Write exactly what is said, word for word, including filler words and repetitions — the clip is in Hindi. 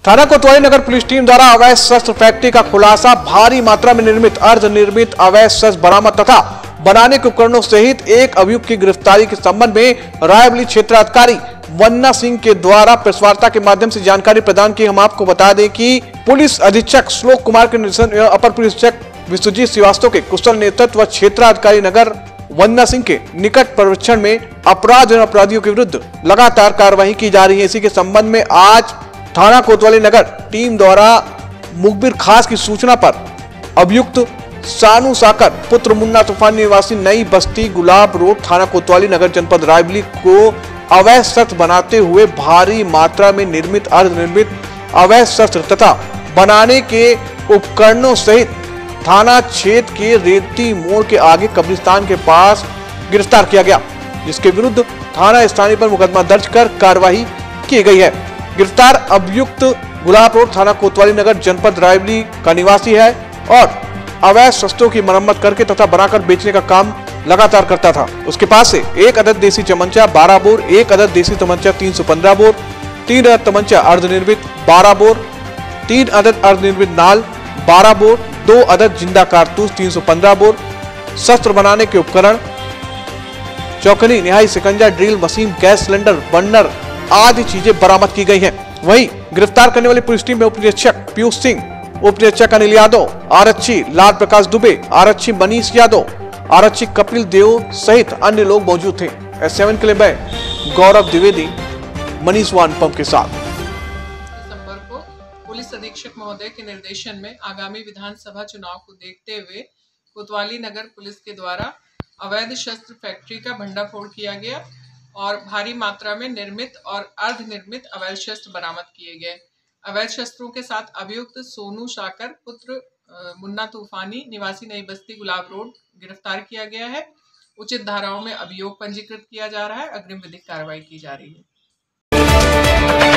थाना कोतवाली नगर पुलिस टीम द्वारा अवैध शस्त्र फैक्ट्री का खुलासा, भारी मात्रा में निर्मित अर्धनिर्मित अवैध शस्त्र बरामद तथा बनाने के उपकरणों सहित एक अभियुक्त की गिरफ्तारी के संबंध में रायबरेली क्षेत्राधिकारी वन्ना सिंह के द्वारा प्रेस वार्ता के माध्यम से जानकारी प्रदान की। हम आपको बता दें कि पुलिस अधीक्षक श्लोक कुमार के निर्देशन एवं अपर पुलिस अधीक्षक विश्वजीत श्रीवास्तव के कुशल नेतृत्व व क्षेत्राधिकारी नगर वन्ना सिंह के निकट पर्यवेक्षण में अपराध एवं अपराधियों के विरुद्ध लगातार कार्रवाई की जा रही है। इसी के संबंध में आज थाना कोतवाली नगर टीम द्वारा मुखबिर खास की सूचना पर अभियुक्त सानू साकर पुत्र मुन्ना तूफान निवासी नई बस्ती गुलाब रोड थाना कोतवाली नगर जनपद रायबरेली को अवैध शस्त्र बनाते हुए भारी मात्रा में निर्मित अर्धनिर्मित अवैध शस्त्र तथा बनाने के उपकरणों सहित थाना क्षेत्र के रेती मोड़ के आगे कब्रिस्तान के पास गिरफ्तार किया गया, जिसके विरुद्ध थाना स्थानीय पर मुकदमा दर्ज कर कार्रवाई की गई है। गिरफ्तार अभियुक्त गुलाब रोड थाना कोतवाली नगर जनपद रायबरेली का निवासी है और अवैध शस्त्रों की मरम्मत करके तथा बनाकर बेचने का काम लगातार करता था। उसके पास से एक अदद देसी चमंचा बारह बोर, एक अदद देसी तमंचा तीन सौ पंद्रह बोर, तीन अदद तमंचा अर्धनिर्मित बारह बोर, तीन अदद अर्धनिर्मित नाल बारह बोर, दो अदद जिंदा कारतूस तीन सौ पंद्रह बोर, शस्त्र बनाने के उपकरण, चौकनी, निहाई, सिकंजा, drill machine, gas cylinder, burner आदि चीजें बरामद की गई हैं। वहीं गिरफ्तार करने वाली पुलिस टीम में उप निरीक्षक पीयूष सिंह, उप निरीक्षक अनिल यादव, आरक्षी लाल प्रकाश दुबे, आरक्षी मनीष यादव, आरक्षी कपिल देव सहित अन्य लोग मौजूद थे। एस सेवन के लिए मैं गौरव द्विवेदी मनीष वन पंप के साथ। दिसंबर को पुलिस अधीक्षक महोदय के निर्देशन में आगामी विधानसभा चुनाव को देखते हुए कोतवाली नगर पुलिस के द्वारा अवैध शस्त्र फैक्ट्री का भंडाफोड़ किया गया और भारी मात्रा में निर्मित और अर्धनिर्मित अवैध शस्त्र बरामद किए गए। अवैध शस्त्रों के साथ अभियुक्त सोनू साकर पुत्र मुन्ना तूफानी निवासी नई बस्ती गुलाब रोड गिरफ्तार किया गया है। उचित धाराओं में अभियोग पंजीकृत किया जा रहा है। अग्रिम विधिक कार्रवाई की जा रही है।